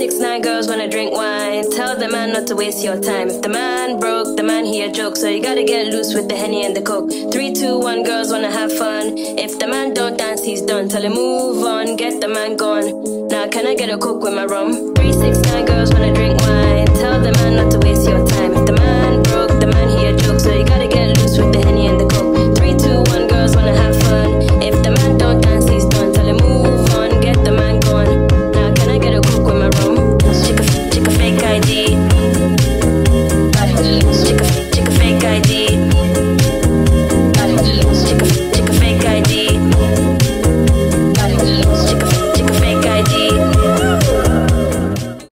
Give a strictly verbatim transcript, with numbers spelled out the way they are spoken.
six nine girls wanna drink wine. Tell the man not to waste your time. If the man broke, the man he a joke. So you gotta get loose with the Henny and the Coke. Three, two, one, girls wanna have fun. If the man don't dance, he's done. Tell him move on, get the man gone. Now can I get a Coke with my rum? Three, six, nine girls wanna drink wine. Tell the man not to waste your time.